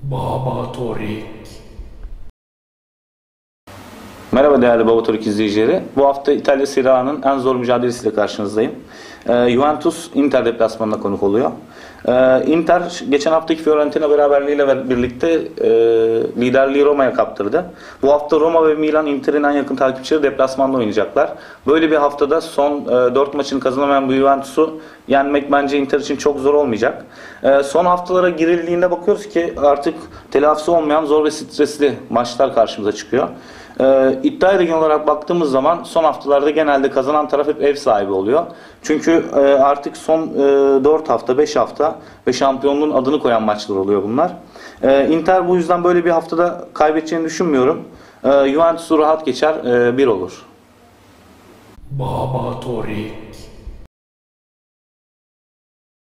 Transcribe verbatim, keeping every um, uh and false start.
Baba Torik. Merhaba değerli Baba Torik izleyicileri. Bu hafta İtalya Serie A'nın en zor mücadelesiyle karşınızdayım. Ee, Juventus Inter deplasmanına konuk oluyor. Ee, Inter geçen haftaki Fiorentina beraberliğiyle birlikte e, liderliği Roma'ya kaptırdı. Bu hafta Roma ve Milan Inter'in en yakın takipçileri deplasmanda oynayacaklar. Böyle bir haftada son e, dört maçını kazanamayan bu Juventus'u yenmek bence Inter için çok zor olmayacak. E, son haftalara girildiğinde bakıyoruz ki artık telafisi olmayan zor ve stresli maçlar karşımıza çıkıyor. Ee, iddia ligi olarak baktığımız zaman son haftalarda genelde kazanan taraf hep ev sahibi oluyor. Çünkü e, artık son e, dört hafta, beş hafta ve şampiyonluğun adını koyan maçlar oluyor bunlar. E, Inter bu yüzden böyle bir haftada kaybedeceğini düşünmüyorum. E, Juventus'u rahat geçer, e, bir olur. Baba Torik.